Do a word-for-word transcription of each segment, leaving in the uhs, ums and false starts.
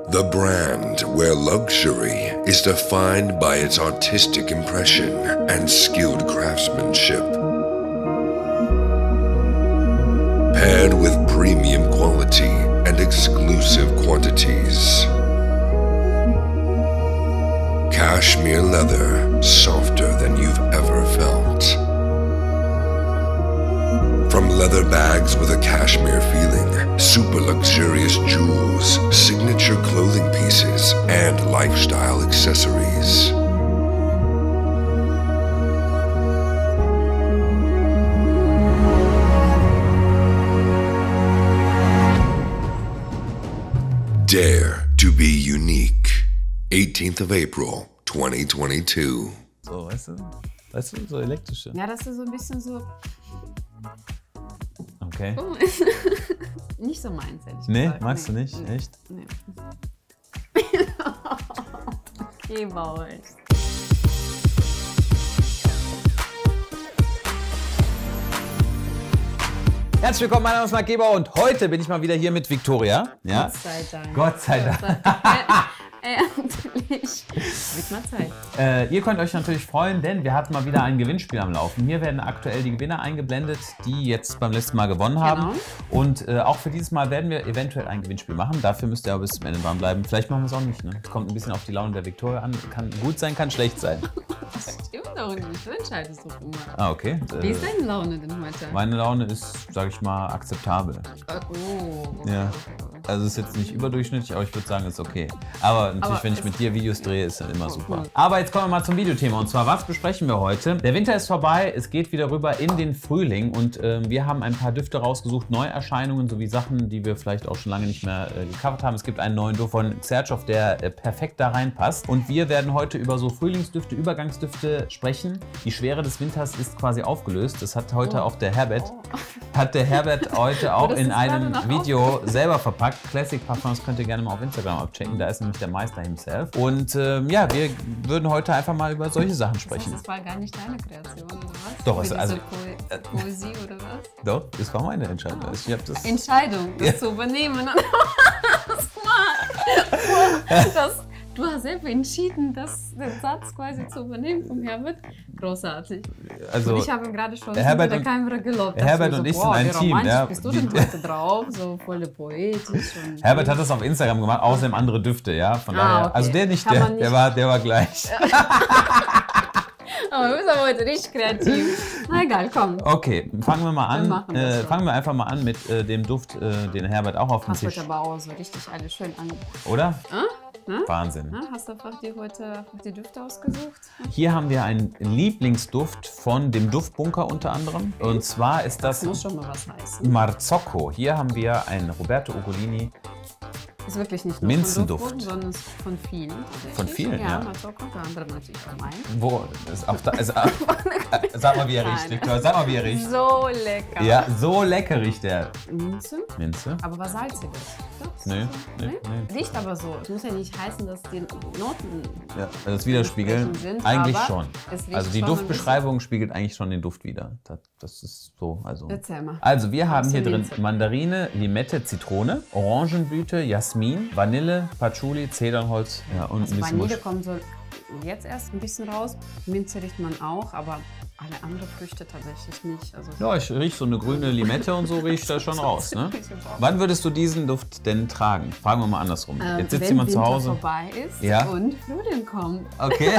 The brand where luxury is defined by its artistic impression and skilled craftsmanship, paired with premium quality and exclusive quantities. Cashmere leather, softer than you've ever felt. From leather bags with a cashmere feeling, super luxurious jewels, signature clothing pieces, and lifestyle accessories. Dare to be unique. eighteenth of April, twenty twenty-two. So, weißt du? Weißt du, so elektrische. Ja, das ist so ein bisschen so. Okay. Oh, nicht so meins, ehrlich Nee, gesagt. magst nee, du nicht? Nee, Echt? Nee. Okay, Bauer. Herzlich willkommen, mein Name ist Marc Geber und heute bin ich mal wieder hier mit Victoria. Ja? Gott sei Dank. Gott sei Dank. Gott sei Dank. Endlich. Wird mal Zeit. Äh, ihr könnt euch natürlich freuen, denn wir hatten mal wieder ein Gewinnspiel am Laufen. Hier werden aktuell die Gewinner eingeblendet, die jetzt beim letzten Mal gewonnen haben. Genau. Und äh, auch für dieses Mal werden wir eventuell ein Gewinnspiel machen. Dafür müsst ihr aber bis zum Ende dranbleiben. Vielleicht machen wir es auch nicht. Ne? Es kommt ein bisschen auf die Laune der Victoria an. Kann gut sein, kann schlecht sein. Das stimmt doch nicht. Du entscheidest doch immer. Ah, okay. Wie Äh, ist deine Laune denn heute? meine Laune ist, sage ich mal, akzeptabel. Oh. Ja. Also ist jetzt nicht überdurchschnittlich, aber ich würde sagen, ist okay. Aber natürlich, Aber wenn ich es- mit dir Videos drehe, ist dann immer super. cool. Aber jetzt kommen wir mal zum Videothema. Und zwar, was besprechen wir heute? Der Winter ist vorbei, es geht wieder rüber in den Frühling. Und ähm, wir haben ein paar Düfte rausgesucht, Neuerscheinungen sowie Sachen, die wir vielleicht auch schon lange nicht mehr äh, gecovert haben. Es gibt einen neuen Duft von Xerjoff, der äh, perfekt da reinpasst. Und wir werden heute über so Frühlingsdüfte, Übergangsdüfte sprechen. Die Schwere des Winters ist quasi aufgelöst. Das hat heute Oh. auch der Herbert, Oh. hat der Herbert heute auch das in ist gerade einem noch Video selber verpackt. Classic Parfums könnt ihr gerne mal auf Instagram abchecken. Da ist nämlich der Meister himself. Und ähm, ja, wir würden heute einfach mal über solche Sachen Das, heißt, sprechen. das war gar nicht deine Kreation, oder was? Doch, Wie es- diese also- Po Poesie oder was? Doch, das war meine Entscheidung. Ich hab das Entscheidung, das Ja. zu übernehmen. Das war- das, du hast selber entschieden, das, den Satz quasi zu übernehmen vom Herbert. Großartig. also, Und ich habe ihm gerade schon der Herbert mit und- der Kamera gelobt. der Herbert so, und ich boah, sind ein wie Team, romantisch ja. bist du denn heute drauf? So voll poetisch. Und Herbert hat das auf Instagram gemacht, außerdem andere Düfte, ja. Von Ah, daher, okay. also der nicht, Kann der, man nicht- der war, der war gleich. Aber wir sind aber heute richtig kreativ. Na egal, komm. Okay, fangen wir mal Wir an. machen das Äh, schon. fangen wir einfach mal an mit äh, dem Duft, äh, den Herbert auch auf dem Hast Tisch, heute aber auch so richtig alles schön an. oder? Ah? Na? Wahnsinn. Na, hast du einfach dir heute einfach die Düfte ausgesucht? Hier haben wir einen Lieblingsduft von dem Duftbunker unter anderem. Und zwar ist das Das muss schon mal was heißen. Marzocco. Hier haben wir einen Roberto Ugolini. Ist wirklich nicht nur Minzenduft. von Duftboden, sondern ist von vielen. tatsächlich. Von vielen, ja. Marzocco, unter anderem natürlich auch mein. Wo? Ist auch da, ist, äh, sag mal, wie er riecht, Nein. Victor. Sag mal, wie er riecht. So lecker. Ja, so lecker riecht der. Minze, Minze? aber was Salziges. Doch, Nee, nee, nee? nee. Riecht aber so. Es muss ja nicht heißen, dass die Noten Ja, das Widerspiegeln, entsprechend sind, eigentlich aber schon. es riecht Also die schon ein Duftbeschreibung spiegelt eigentlich schon den Duft wider. Das, das ist so. Also. Erzähl mal. Also wir haben Was hier für drin Minze? Mandarine, Limette, Zitrone, Orangenblüte, Jasmin, Vanille, Patchouli, Zedernholz ja, und Also ein bisschen Vanille Musch. kommt so jetzt erst ein bisschen raus. Minze riecht man auch, aber alle anderen Früchte tatsächlich nicht. Also Ja, ich rieche so eine grüne Limette und so riecht da schon raus. Ne? Wann würdest du diesen Duft denn tragen? Fragen wir mal andersrum. Ähm, Jetzt sitzt wenn jemand zu Winter Hause. vorbei ist Ja. und Frühling kommt. Okay.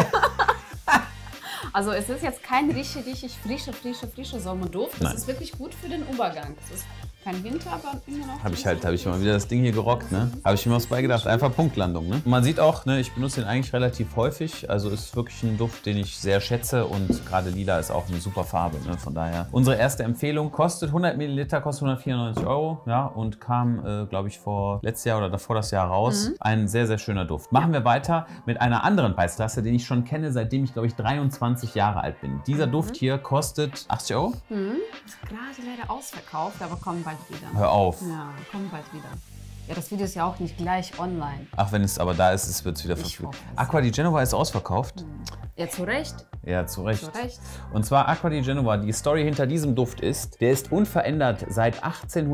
Also es ist jetzt kein richtig, richtig frischer, frischer, frischer Sommerduft. Das Nein. ist wirklich gut für den Übergang. Es ist kein Winter, aber immer noch. Habe ich halt, habe ich mal wieder das Ding hier gerockt, ne? Habe ich mir was beigedacht. Einfach Punktlandung, ne? Und man sieht auch, ne, ich benutze den eigentlich relativ häufig. Also ist wirklich ein Duft, den ich sehr schätze und gerade lila ist auch eine super Farbe, ne? Von daher. Unsere erste Empfehlung kostet hundert Milliliter, kostet hundertvierundneunzig Euro, ja? Und kam, äh, glaube ich, vor letztes Jahr oder davor das Jahr raus. Ein sehr, sehr schöner Duft. Machen wir weiter mit einer anderen Preisklasse, den ich schon kenne, seitdem ich, glaube ich, dreiundzwanzig Jahre alt bin. Dieser Duft hier kostet achtzig Euro. Mhm. Gerade leider ausverkauft, aber kommen bald wieder. Hör auf. Ja, kommen bald wieder. Ja, das Video ist ja auch nicht gleich online. Ach, wenn es aber da ist, wird es wieder Ich verfügbar. hoffe es. Aqua di Genova ist ausverkauft. Ja, zu Recht. Ja, zu Recht. Zu Recht. Und zwar Acqua di Genova. Die Story hinter diesem Duft ist, der ist unverändert seit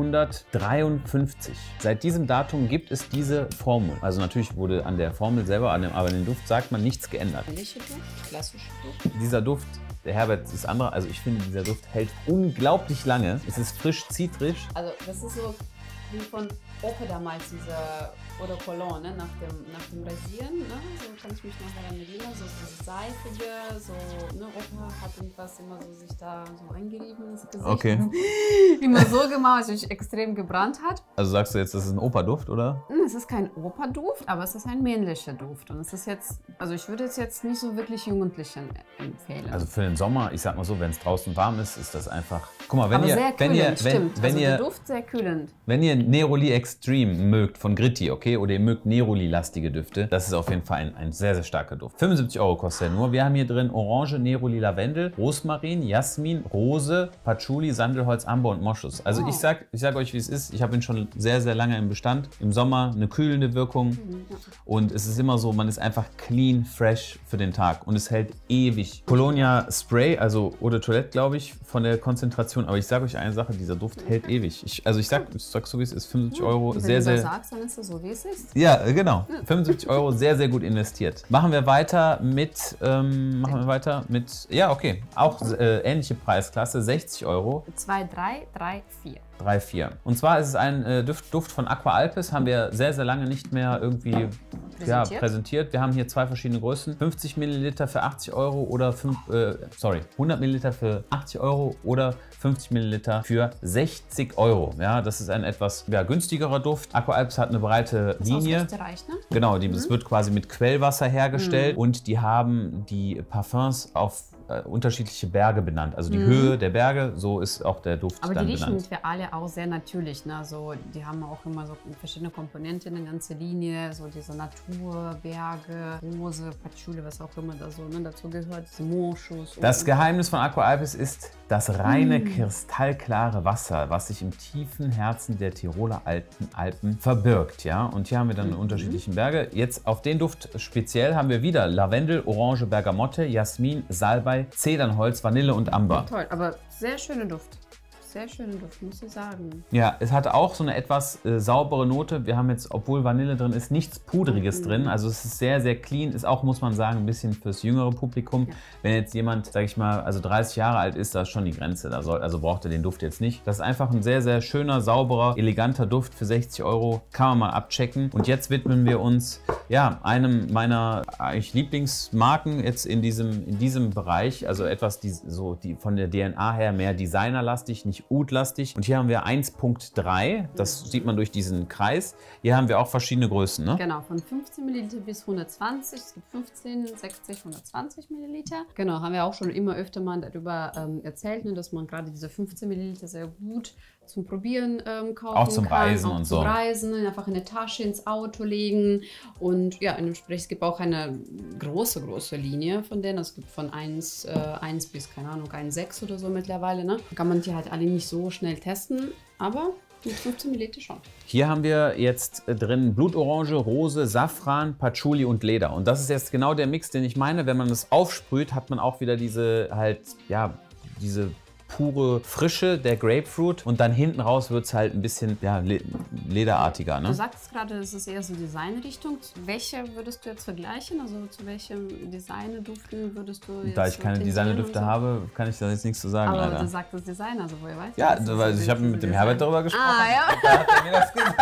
achtzehnhundertdreiundfünfzig. Seit diesem Datum gibt es diese Formel. Also natürlich wurde an der Formel selber, an dem, aber an den Duft sagt man nichts geändert. Welcher Duft? Klassischer Duft? Dieser Duft, der Herbert ist andere, also ich finde, dieser Duft hält unglaublich lange. Es ist frisch, zitrisch. Also das ist so wie von Opa damals, dieser Eau de Cologne, ne? nach, dem, nach dem Rasieren, ne? So kann ich mich noch daran erinnern, so dieses seifige, so, ne? Opa hat irgendwas immer so sich da so eingerieben ins Gesicht. Okay. Immer so gemacht, dass sich extrem gebrannt hat. Also sagst du jetzt, das ist ein Opa-Duft, oder? Es ist kein Opa-Duft, aber es ist ein männlicher Duft. Und es ist jetzt, also ich würde es jetzt nicht so wirklich Jugendlichen empfehlen. Also für den Sommer, ich sag mal so, wenn es draußen warm ist, ist das einfach. Guck mal, wenn aber ihr, sehr wenn kühlend, ihr, wenn, stimmt. wenn also ihr, der Duft sehr kühlend. wenn ihr Neroli Extreme mögt von Gritti, okay, oder ihr mögt Neroli-lastige Düfte, das ist auf jeden Fall ein, ein sehr, sehr starker Duft. fünfundsiebzig Euro kostet er nur. Wir haben hier drin Orange, Neroli, Lavendel, Rosmarin, Jasmin, Rose, Patchouli, Sandelholz, Amber und Moschus. Also Oh. ich sag, ich sag euch, wie es ist. Ich habe ihn schon sehr, sehr lange im Bestand. Im Sommer eine kühlende Wirkung und es ist immer so, man ist einfach clean, fresh für den Tag und es hält ewig. Colonia Spray, also Eau de Toilette, glaube ich, von der Konzentration. Aber ich sage euch eine Sache, dieser Duft hält ewig. Ich, also ich sag, ich sag so wie es ist, fünfundsiebzig Euro, Wenn sehr, du sehr... das sagst, dann ist es so, wie es ist. Ja, genau. fünfundsiebzig Euro, sehr, sehr gut investiert. Machen wir weiter mit, ähm, machen wir weiter mit, ja, okay, auch äh, ähnliche Preisklasse, sechzig Euro. zwei, drei, drei, vier. drei, vier. Und zwar ist es ein äh, Duft, Duft von Aqua Alpes, haben wir sehr, sehr lange nicht mehr irgendwie präsentiert. Ja, präsentiert. Wir haben hier zwei verschiedene Größen, fünfzig Milliliter für achtzig Euro oder fünf, äh, sorry, hundert Milliliter für achtzig Euro oder fünfzig Milliliter für sechzig Euro. Ja, das ist ein etwas ja, günstigerer Duft. Aqua Alpes hat eine breite Das Linie. Ist aus Österreich, ne? Genau, die, das wird quasi mit Quellwasser hergestellt Mhm. und die haben die Parfums auf äh, unterschiedliche Berge benannt. Also die Mhm. Höhe der Berge, so ist auch der Duft Aber dann die riechen benannt. wir alle auch sehr natürlich. Ne? So, die haben auch immer so verschiedene Komponenten, eine ganze Linie, so diese Natur, Berge, Rose, Patchouli, was auch immer da so ne, dazu gehört, diese Moschus. Das Geheimnis von Aqua Alpes ist das reine, Mm. kristallklare Wasser, was sich im tiefen Herzen der Tiroler Alpen, Alpen verbirgt. Ja? Und hier haben wir dann Mhm. unterschiedlichen Berge. Jetzt auf den Duft speziell haben wir wieder Lavendel, Orange, Bergamotte, Jasmin, Salbei, Zedernholz, Vanille und Amber. Toll, aber sehr schöner Duft. Sehr schöner Duft, muss ich sagen. Ja, es hat auch so eine etwas äh, saubere Note. Wir haben jetzt, obwohl Vanille drin ist, nichts Pudriges Mhm. drin. Also es ist sehr, sehr clean. Ist auch, muss man sagen, ein bisschen fürs jüngere Publikum. Ja. Wenn jetzt jemand, sag ich mal, also dreißig Jahre alt ist, da ist schon die Grenze. Da soll, also braucht er den Duft jetzt nicht. Das ist einfach ein sehr, sehr schöner, sauberer, eleganter Duft für sechzig Euro. Kann man mal abchecken. Und jetzt widmen wir uns ja, einem meiner eigentlich Lieblingsmarken jetzt in diesem, in diesem Bereich. Also etwas, die, so, die von der D N A her mehr designerlastig, nicht Oud-lastig. Und hier haben wir eins Punkt drei, das sieht man durch diesen Kreis. Hier haben wir auch verschiedene Größen, ne? Genau, von fünfzehn Milliliter bis hundertzwanzig. Es gibt fünfzehn, sechzig, hundertzwanzig Milliliter. Genau, haben wir auch schon immer öfter mal darüber ähm, erzählt, ne, dass man gerade diese fünfzehn Milliliter sehr gut zum Probieren ähm, kaufen Auch zum kann. Reisen auch und zum so. Reisen, einfach in eine Tasche, ins Auto legen. Und ja, entsprechend, es gibt auch eine große, große Linie von denen. Es gibt von eins, äh, eins bis, keine Ahnung, eins Komma sechs oder so mittlerweile. Ne? Kann man die halt alle nicht so schnell testen, aber mit fünfzehn Milliliter schon. Hier haben wir jetzt drin Blutorange, Rose, Safran, Patchouli und Leder. Und das ist jetzt genau der Mix, den ich meine. Wenn man das aufsprüht, hat man auch wieder diese halt, ja, diese pure Frische der Grapefruit und dann hinten raus wird es halt ein bisschen ja, le lederartiger. Ne? Du sagst gerade, es ist eher so Designrichtung. Welche würdest du jetzt vergleichen? Also zu welchem Designerduften würdest du jetzt Da ich keine tendieren Designerdüfte und so? habe, kann ich da jetzt nichts zu sagen. Aber Alter. du sagst Designer, also woher weißt du? Ja, dass das weil so ich habe diese mit dem Design- Herbert darüber gesprochen. Ah, ja. Da hat er mir das gesagt.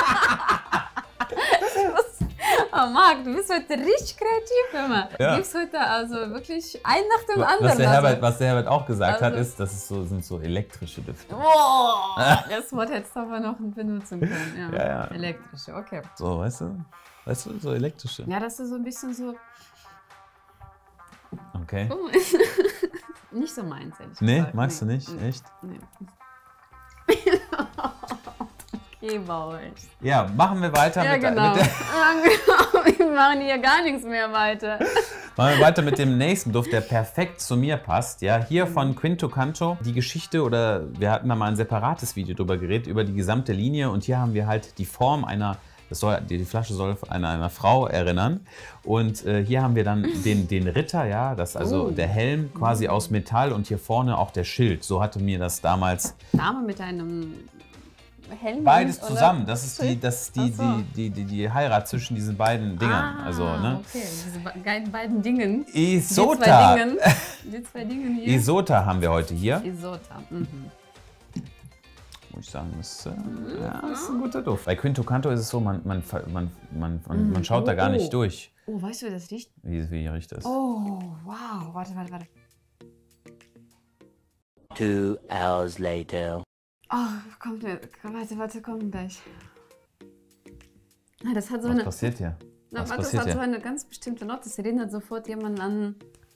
Oh, Marc, du bist heute richtig kreativ immer. Ja. Du gibst heute also wirklich ein nach dem Was anderen. der, also. Herbert, was der Herbert auch gesagt hat, Also- ist, das ist so, sind so elektrische Düfte. Oh, das Wort hättest du aber noch benutzen können. Ja, Ja, ja. Elektrische, okay. So, weißt du? Weißt du, so elektrische. Ja, das ist so ein bisschen so... Okay. Oh, nicht so meins, ehrlich Nee, gesagt. magst du nicht? Nee. Echt? Nee. Okay, Bauer. Ja, machen wir weiter Ja, mit, genau. mit der, Ja, genau. Wir machen hier gar nichts mehr weiter. machen wir weiter mit dem nächsten Duft, der perfekt zu mir passt. Ja, hier von Quinto Canto. Die Geschichte, oder wir hatten da mal ein separates Video drüber geredet, über die gesamte Linie. Und hier haben wir halt die Form einer Das soll, die, die Flasche soll an einer Frau erinnern. Und äh, hier haben wir dann den, den Ritter, ja, das also Oh. der Helm quasi aus Metall und hier vorne auch der Schild. So hatte mir das damals Dame mit einem Helm. beides oder? zusammen. Das ist die, das ist die, Ach so. die, die, die, die Heirat zwischen diesen beiden Dingern. Ah, also, ne? okay, diese be- geilen beiden Dingen. Isota. Die zwei Dingen, die zwei Dingen hier. Isota haben wir heute hier. Isota. Mhm. Muss ich sagen, das ist, äh, ja, das ist ein guter Duft. Bei Quinto Canto ist es so, man, man, man, man, man, man schaut da gar nicht durch, Oh, weißt du, wie das riecht? wie, wie hier riecht es. Oh, wow. Warte, warte, warte. Two hours later. Oh, kommt mir. Warte, warte, kommt gleich. Ah, das hat so Was eine. passiert hier? Na, Was warte, das passiert hat so hier? eine ganz bestimmte Note. Das erinnert sofort jemanden an.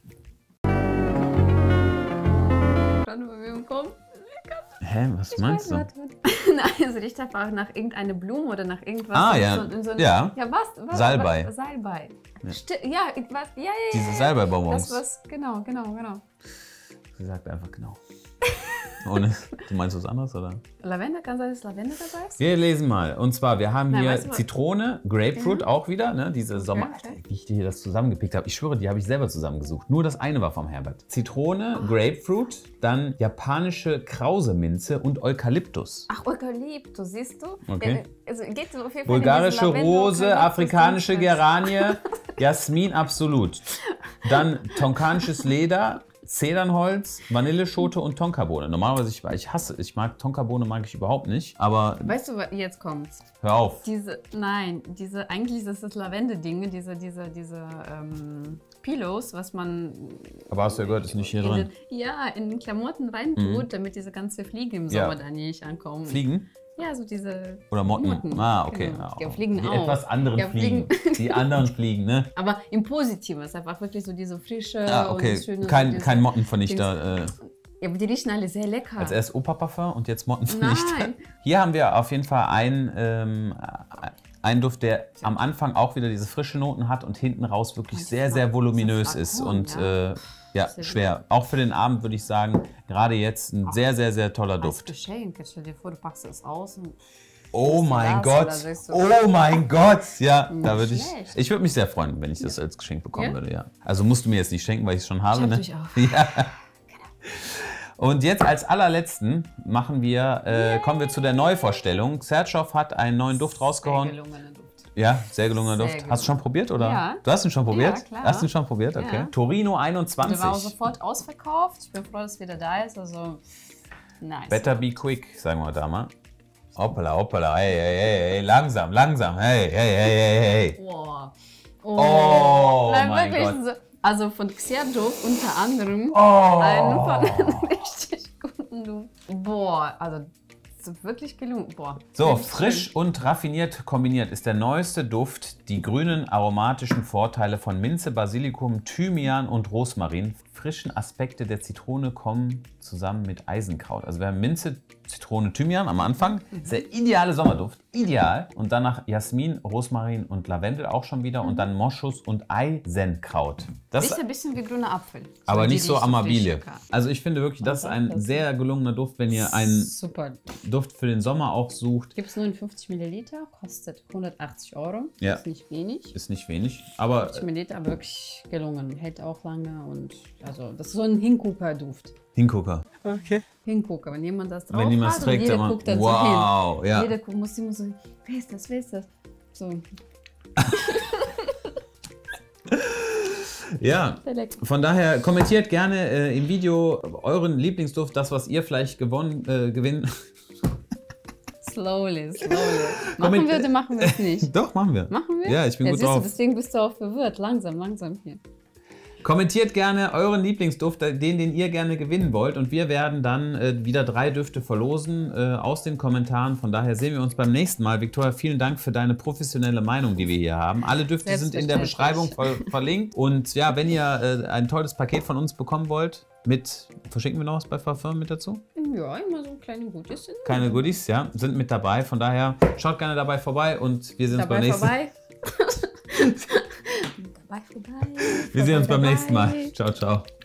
Warte, wo wir kommen. Hä, was meinst du? Warte, warte. Nein, es riecht einfach nach irgendeiner Blume oder nach irgendwas. Ah, in ja. So, in so ein- Ja. Ja, was? was Salbei. Was, Salbei. Ja. Sti- Ja, ich- was? Ja, ja, ja. Diese ja. Salbei-Bonbons. Das was, genau, genau, genau. Sie sagt einfach genau. Ohne, du meinst was anderes, oder? Lavendel, kann sein, dass Lavendel dabei ist? Wir lesen mal. Und zwar, wir haben Nein, hier weißt du was? Zitrone, Grapefruit auch wieder, ne? Diese Sommer... okay. Alter, wie ich dir hier das zusammengepickt habe. Ich schwöre, die habe ich selber zusammengesucht. Nur das eine war vom Herbert. Zitrone, Grapefruit, dann japanische Krause-Minze und Eukalyptus. Ach, Eukalyptus, siehst du? Okay. Ja, also geht so auf jeden Fall in Bulgarische diesen Lavendel- Rose, Eukalyptus- afrikanische Dings. Geranie, Jasmin absolut. Dann tonkanisches Leder, Zedernholz, Vanilleschote und Tonkabohne. Normalerweise, ich, ich hasse, ich mag Tonkabohne, mag ich überhaupt nicht. Aber Weißt du, was jetzt kommt? hör auf. Diese, nein, diese, eigentlich ist das Lavendel-Ding, diese, diese, diese ähm, Pillows, was man Aber hast du ja gehört, ist nicht hier in drin. den, ja, in den Klamotten reintut, damit diese ganze Fliege im Ja. Sommer da nicht ankommen. Fliegen? Ja, so diese Oder Motten? Motten, Ah, okay. genau. Ja, Ja, Fliegen die auch. etwas anderen Ja, Fliegen. Fliegen. Die anderen Fliegen, ne? Aber im Positiven, es ist einfach wirklich so diese frische Ah, und okay. das Schöne. Kein, so diese, kein Mottenvernichter. Äh, Ja, aber die riechen alle sehr lecker. als erst Opa-Parfum und jetzt Mottenvernichter. Nein. Hier haben wir auf jeden Fall einen, ähm, einen Duft, der am Anfang auch wieder diese frische Noten hat und hinten raus wirklich Das sehr, ist sehr Flakon, voluminös das ist. Flakon, Und ja. äh, ja, Sehr schwer. Auch für den Abend würde ich sagen, gerade jetzt ein sehr, sehr, sehr toller Als Duft. Geschenk, stell dir vor, du packst das aus und Oh Ist mein das Gott, oder sagst du- oh mein Gott, ja, da würde ich, schlecht. ich würde mich sehr freuen, wenn ich das als Geschenk bekommen Ja? würde, ja. Also musst du mir jetzt nicht schenken, weil ich es schon habe, hab ne? dich auch. Ja. Und jetzt als allerletzten machen wir, äh, kommen wir zu der Neuvorstellung. Sertschov hat einen neuen Duft rausgehauen. sehr gelungener Duft. Ja, sehr gelungener Sehr Duft. gelungen. Hast du schon probiert, oder? Ja. Du hast ihn schon probiert? Ja, klar. Hast du ihn schon probiert? Okay. Ja. Torino Der war auch einundzwanzig. sofort ausverkauft. Ich bin froh, dass es wieder da ist. Also, nice. Better be quick, sagen wir da mal. Hoppala, hoppala, hey, hey, hey, hey, langsam, langsam, hey, hey, hey, hey, hey. Boah. Oh, Nein, mein wirklich Gott. So, also von Xerdov unter anderem Oh. einen von richtig guten Duft. Boah, also so wirklich gelungen. Boah. So, Wirklich frisch schön. und raffiniert kombiniert ist der neueste Duft. Die grünen aromatischen Vorteile von Minze, Basilikum, Thymian und Rosmarin. Frischen Aspekte der Zitrone kommen zusammen mit Eisenkraut. Also wir haben Minze, Zitrone, Thymian am Anfang. Das ist der ideale Sommerduft. Ideal. Und danach Jasmin, Rosmarin und Lavendel auch schon wieder. Und dann Moschus und Eisenkraut. Das Riecht ein bisschen wie grüner Apfel. aber die nicht so riecht Amabile. frisch, locker. Also ich finde wirklich, das ist ein Das- sehr gelungener Duft, wenn ihr einen Super. Duft für den Sommer auch sucht. Gibt es neunundfünfzig Milliliter, kostet hundertachtzig Euro. Ja. Ist nicht wenig. Ist nicht wenig, aber fünfzig Milliliter, aber wirklich gelungen. Hält auch lange und also das ist so ein Hingucker-Duft. Hingucker. Hingucker, wenn jemand das drauf Wenn jemand es hat trägt, und jeder dann guckt dann wow, so hin. ja. Jeder guckt, muss immer so, wer ist das, wer ist das? So, Ja, sehr lecker. von daher kommentiert gerne äh, im Video euren Lieblingsduft, das, was ihr vielleicht gewonnen, äh, gewinnen. Slowly, slowly. Machen Comment- wir oder machen wir es nicht? Doch, machen wir. Machen wir? Ja, ich bin ja, gut siehst drauf. Du, deswegen bist du auch verwirrt. Langsam, langsam hier. Kommentiert gerne euren Lieblingsduft, den, den ihr gerne gewinnen wollt. Und wir werden dann äh, wieder drei Düfte verlosen äh, aus den Kommentaren. Von daher sehen wir uns beim nächsten Mal. Victoria, vielen Dank für deine professionelle Meinung, die wir hier haben. Alle Düfte sind in der Beschreibung ver verlinkt. Und ja, wenn ihr äh, ein tolles Paket von uns bekommen wollt, mit, verschicken wir noch was bei Parfum mit dazu? Ja, immer so kleine Gutes. Keine Goodies, ja, sind mit dabei. Von daher schaut gerne dabei vorbei und wir sehen uns beim Dabei nächsten vorbei. dabei vorbei. Wir sehen uns beim Dabei nächsten Mal. dabei. Ciao, ciao.